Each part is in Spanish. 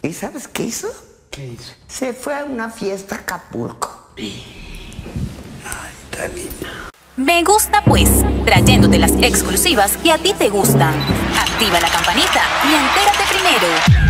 ¿Y sabes qué hizo? ¿Qué hizo? Se fue a una fiesta a Acapulco. Ay, Talina. Me gusta pues, trayéndote las exclusivas que a ti te gustan. Activa la campanita y entérate primero.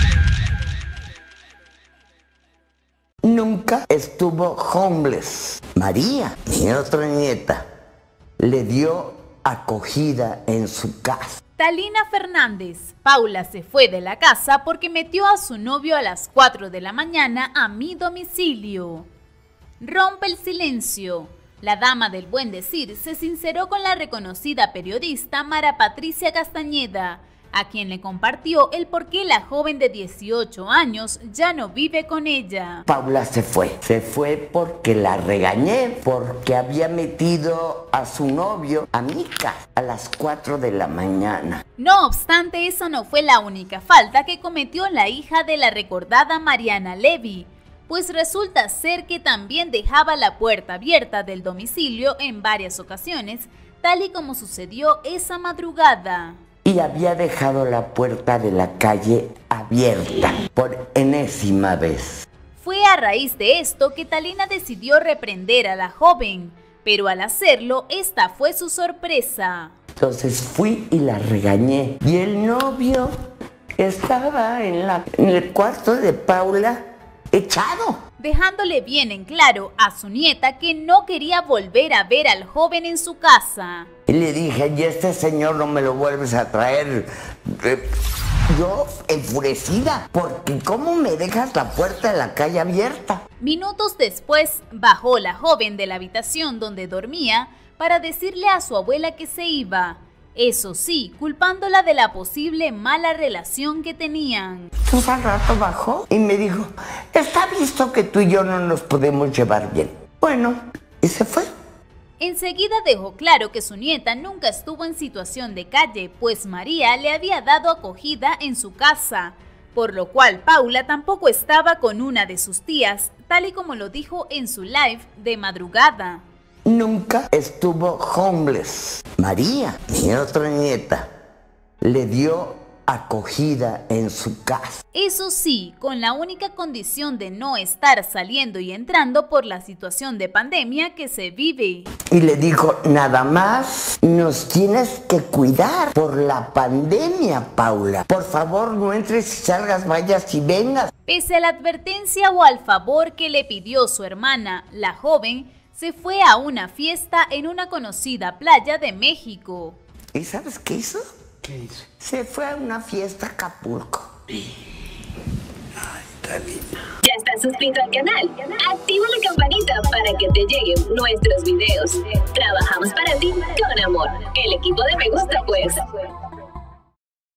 Nunca estuvo homeless. María, mi otra nieta, le dio acogida en su casa. Talina Fernández. Paula se fue de la casa porque metió a su novio a las 4 de la mañana a mi domicilio. Rompe el silencio. La dama del buen decir se sinceró con la reconocida periodista Mara Patricia Castañeda, a quien le compartió el por qué la joven de 18 años ya no vive con ella. Paula se fue porque la regañé, porque había metido a su novio a mi casa a las 4 de la mañana. No obstante, esa no fue la única falta que cometió la hija de la recordada Mariana Levy, pues resulta ser que también dejaba la puerta abierta del domicilio en varias ocasiones, tal y como sucedió esa madrugada. Y había dejado la puerta de la calle abierta por enésima vez. Fue a raíz de esto que Talina decidió reprender a la joven, pero al hacerlo, esta fue su sorpresa. Entonces fui y la regañé. Y el novio estaba en el cuarto de Paula echado, dejándole bien en claro a su nieta que no quería volver a ver al joven en su casa. Y le dije, y este señor no me lo vuelves a traer. Yo enfurecida, porque ¿cómo me dejas la puerta de la calle abierta? Minutos después, bajó la joven de la habitación donde dormía para decirle a su abuela que se iba. Eso sí, culpándola de la posible mala relación que tenían. Entonces al rato bajó y me dijo, está visto que tú y yo no nos podemos llevar bien. Bueno, y se fue. Enseguida dejó claro que su nieta nunca estuvo en situación de calle, pues María le había dado acogida en su casa, por lo cual Paula tampoco estaba con una de sus tías, tal y como lo dijo en su live de madrugada. Nunca estuvo homeless. María, mi otra nieta, le dio acogida en su casa. Eso sí, con la única condición de no estar saliendo y entrando por la situación de pandemia que se vive. Y le dijo, nada más nos tienes que cuidar por la pandemia, Paula. Por favor, no entres y salgas, vayas y vengas. Pese a la advertencia o al favor que le pidió su hermana, la joven se fue a una fiesta en una conocida playa de México. ¿Y sabes qué hizo? ¿Qué hizo? Se fue a una fiesta a Acapulco. Ay, Talina. ¿Ya estás suscrito al canal? Activa la campanita para que te lleguen nuestros videos. Trabajamos para ti con amor. El equipo de Me Gusta Pues.